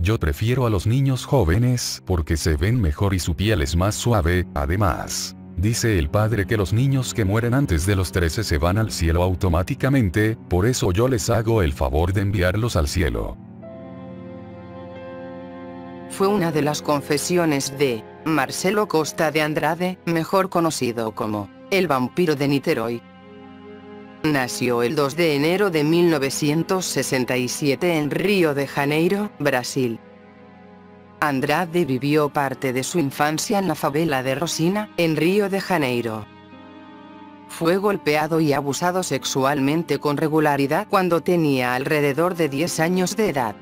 Yo prefiero a los niños jóvenes porque se ven mejor y su piel es más suave, además. Dice el padre que los niños que mueren antes de los 13 se van al cielo automáticamente, por eso yo les hago el favor de enviarlos al cielo. Fue una de las confesiones de Marcelo Costa de Andrade, mejor conocido como el vampiro de Niterói. Nació el 2 de enero de 1967 en Río de Janeiro, Brasil. Andrade vivió parte de su infancia en la favela de Rosina, en Río de Janeiro. Fue golpeado y abusado sexualmente con regularidad cuando tenía alrededor de 10 años de edad.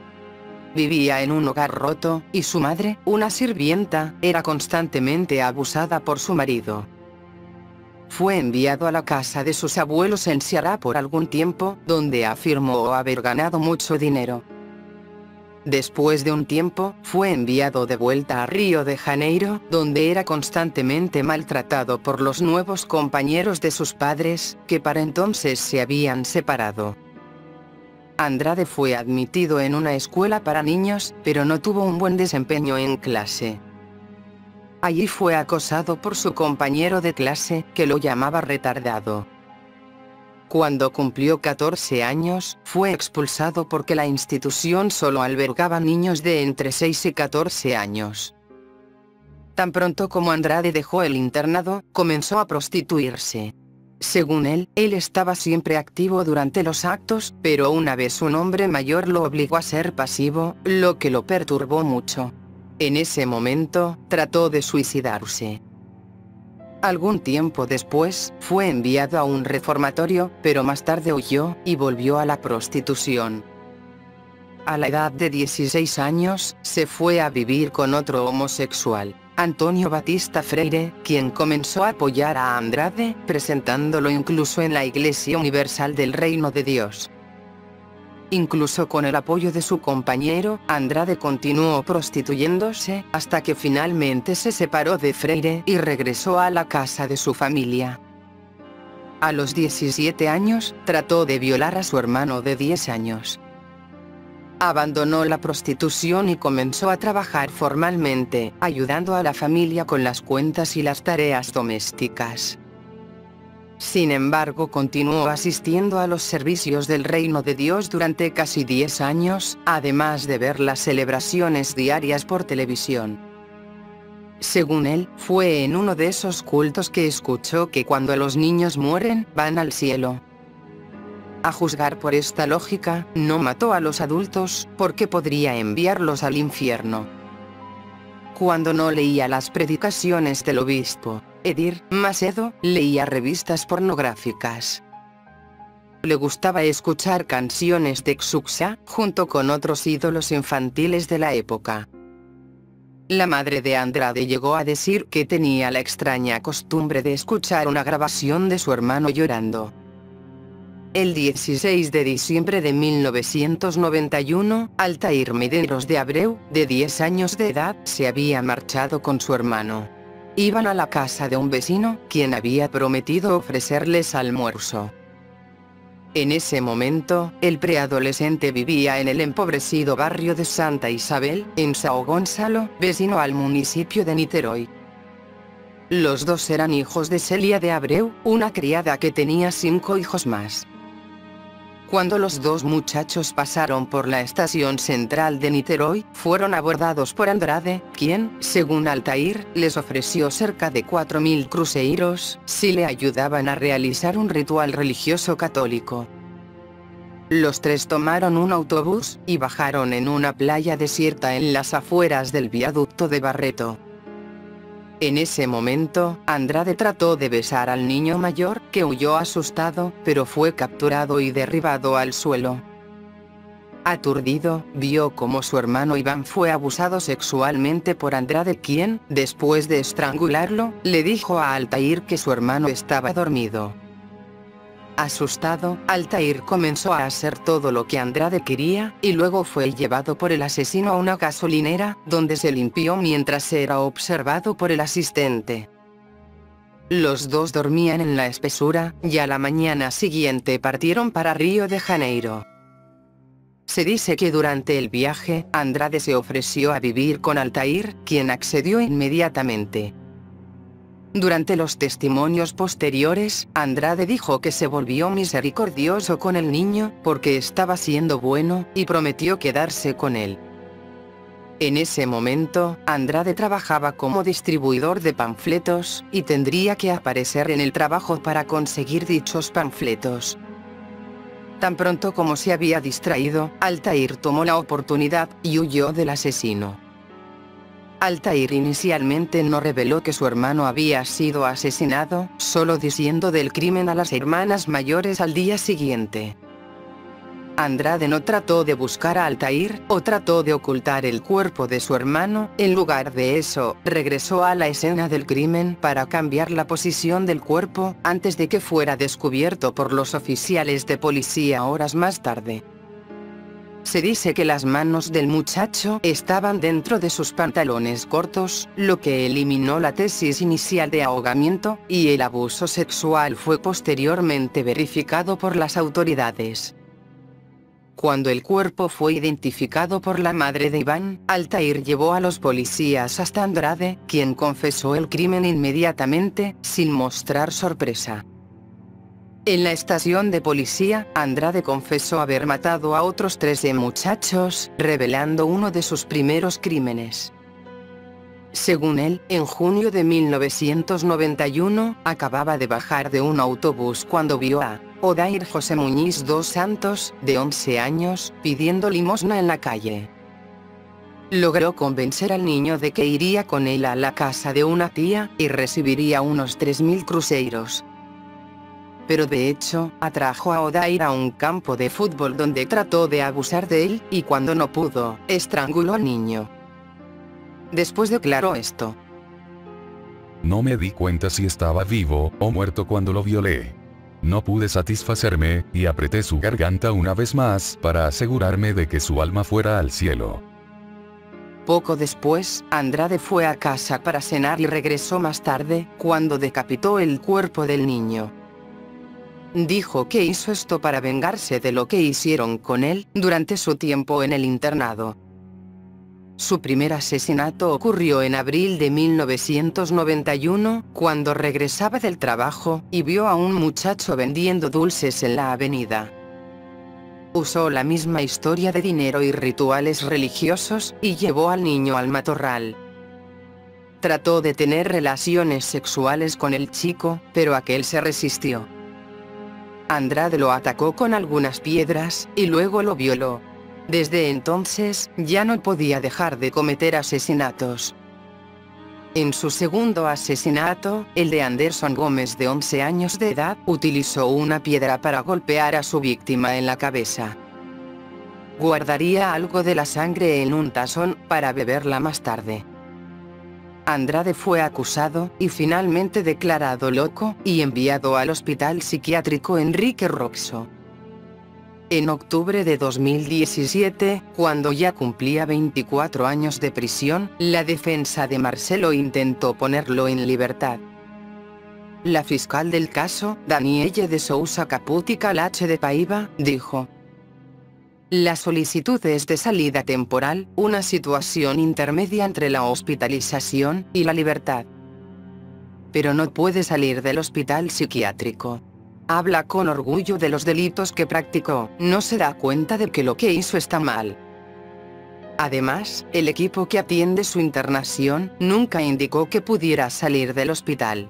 Vivía en un hogar roto, y su madre, una sirvienta, era constantemente abusada por su marido. Fue enviado a la casa de sus abuelos en Ceará por algún tiempo, donde afirmó haber ganado mucho dinero. Después de un tiempo, fue enviado de vuelta a Río de Janeiro, donde era constantemente maltratado por los nuevos compañeros de sus padres, que para entonces se habían separado. Andrade fue admitido en una escuela para niños, pero no tuvo un buen desempeño en clase. Allí fue acosado por su compañero de clase, que lo llamaba retardado. Cuando cumplió 14 años, fue expulsado porque la institución solo albergaba niños de entre 6 y 14 años. Tan pronto como Andrade dejó el internado, comenzó a prostituirse. Según él estaba siempre activo durante los actos, pero una vez un hombre mayor lo obligó a ser pasivo, lo que lo perturbó mucho. En ese momento, trató de suicidarse. Algún tiempo después, fue enviado a un reformatorio, pero más tarde huyó, y volvió a la prostitución. A la edad de 16 años, se fue a vivir con otro homosexual, Antonio Batista Freire, quien comenzó a apoyar a Andrade, presentándolo incluso en la Iglesia Universal del Reino de Dios. Incluso con el apoyo de su compañero, Andrade continuó prostituyéndose, hasta que finalmente se separó de Freire y regresó a la casa de su familia. A los 17 años, trató de violar a su hermano de 10 años. Abandonó la prostitución y comenzó a trabajar formalmente, ayudando a la familia con las cuentas y las tareas domésticas. Sin embargo, continuó asistiendo a los servicios del Reino de Dios durante casi 10 años, además de ver las celebraciones diarias por televisión. Según él, fue en uno de esos cultos que escuchó que cuando los niños mueren, van al cielo. A juzgar por esta lógica, no mató a los adultos, porque podría enviarlos al infierno. Cuando no leía las predicaciones del obispo Edir Macedo, leía revistas pornográficas. Le gustaba escuchar canciones de Xuxa, junto con otros ídolos infantiles de la época. La madre de Andrade llegó a decir que tenía la extraña costumbre de escuchar una grabación de su hermano llorando. El 16 de diciembre de 1991, Altair Medeiros de Abreu, de 10 años de edad, se había marchado con su hermano. Iban a la casa de un vecino, quien había prometido ofrecerles almuerzo. En ese momento, el preadolescente vivía en el empobrecido barrio de Santa Isabel, en São Gonçalo, vecino al municipio de Niterói. Los dos eran hijos de Celia de Abreu, una criada que tenía 5 hijos más. Cuando los dos muchachos pasaron por la estación central de Niterói, fueron abordados por Andrade, quien, según Altair, les ofreció cerca de 4.000 cruzeiros, si le ayudaban a realizar un ritual religioso católico. Los tres tomaron un autobús, y bajaron en una playa desierta en las afueras del viaducto de Barreto. En ese momento, Andrade trató de besar al niño mayor, que huyó asustado, pero fue capturado y derribado al suelo. Aturdido, vio cómo su hermano Iván fue abusado sexualmente por Andrade, quien, después de estrangularlo, le dijo a Altair que su hermano estaba dormido. Asustado, Altair comenzó a hacer todo lo que Andrade quería, y luego fue llevado por el asesino a una gasolinera, donde se limpió mientras era observado por el asistente. Los dos dormían en la espesura, y a la mañana siguiente partieron para Río de Janeiro. Se dice que durante el viaje, Andrade se ofreció a vivir con Altair, quien accedió inmediatamente. Durante los testimonios posteriores, Andrade dijo que se volvió misericordioso con el niño, porque estaba siendo bueno, y prometió quedarse con él. En ese momento, Andrade trabajaba como distribuidor de panfletos, y tendría que aparecer en el trabajo para conseguir dichos panfletos. Tan pronto como se había distraído, Altair tomó la oportunidad y huyó del asesino. Altair inicialmente no reveló que su hermano había sido asesinado, solo diciendo del crimen a las hermanas mayores al día siguiente. Andrade no trató de buscar a Altair, o trató de ocultar el cuerpo de su hermano, en lugar de eso, regresó a la escena del crimen para cambiar la posición del cuerpo, antes de que fuera descubierto por los oficiales de policía horas más tarde. Se dice que las manos del muchacho estaban dentro de sus pantalones cortos, lo que eliminó la tesis inicial de ahogamiento, y el abuso sexual fue posteriormente verificado por las autoridades. Cuando el cuerpo fue identificado por la madre de Iván, Altair llevó a los policías hasta Andrade, quien confesó el crimen inmediatamente, sin mostrar sorpresa. En la estación de policía, Andrade confesó haber matado a otros 13 muchachos, revelando uno de sus primeros crímenes. Según él, en junio de 1991, acababa de bajar de un autobús cuando vio a Odair José Muñiz dos Santos, de 11 años, pidiendo limosna en la calle. Logró convencer al niño de que iría con él a la casa de una tía, y recibiría unos 3.000 cruzeiros. Pero de hecho, atrajo a Odair a un campo de fútbol donde trató de abusar de él, y cuando no pudo, estranguló al niño. Después declaró esto: No me di cuenta si estaba vivo o muerto cuando lo violé. No pude satisfacerme, y apreté su garganta una vez más para asegurarme de que su alma fuera al cielo. Poco después, Andrade fue a casa para cenar y regresó más tarde, cuando decapitó el cuerpo del niño. Dijo que hizo esto para vengarse de lo que hicieron con él durante su tiempo en el internado. Su primer asesinato ocurrió en abril de 1991, cuando regresaba del trabajo, y vio a un muchacho vendiendo dulces en la avenida. Usó la misma historia de dinero y rituales religiosos, y llevó al niño al matorral. Trató de tener relaciones sexuales con el chico, pero aquel se resistió. Andrade lo atacó con algunas piedras, y luego lo violó. Desde entonces, ya no podía dejar de cometer asesinatos. En su segundo asesinato, el de Anderson Gómez de 11 años de edad, utilizó una piedra para golpear a su víctima en la cabeza. Guardaría algo de la sangre en un tazón, para beberla más tarde. Andrade fue acusado, y finalmente declarado loco, y enviado al hospital psiquiátrico Enrique Roxo. En octubre de 2017, cuando ya cumplía 24 años de prisión, la defensa de Marcelo intentó ponerlo en libertad. La fiscal del caso, Danielle de Sousa Caputi Calache de Paiva, dijo: La solicitud es de salida temporal, una situación intermedia entre la hospitalización y la libertad. Pero no puede salir del hospital psiquiátrico. Habla con orgullo de los delitos que practicó, no se da cuenta de que lo que hizo está mal. Además, el equipo que atiende su internación nunca indicó que pudiera salir del hospital.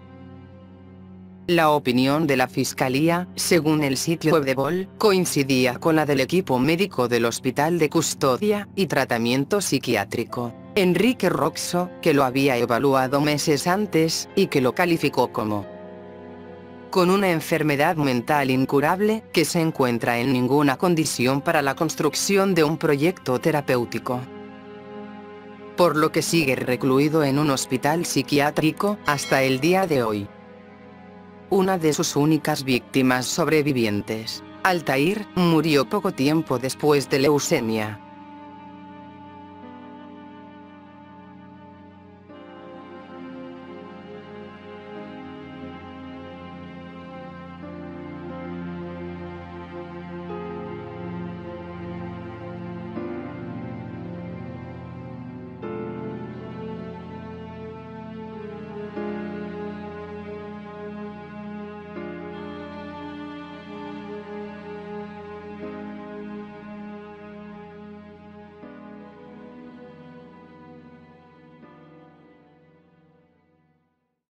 La opinión de la Fiscalía, según el sitio web de Bol, coincidía con la del equipo médico del Hospital de Custodia y Tratamiento Psiquiátrico, Enrique Roxo, que lo había evaluado meses antes, y que lo calificó como con una enfermedad mental incurable, que se encuentra en ninguna condición para la construcción de un proyecto terapéutico. Por lo que sigue recluido en un hospital psiquiátrico, hasta el día de hoy. Una de sus únicas víctimas sobrevivientes, Altair, murió poco tiempo después de leucemia.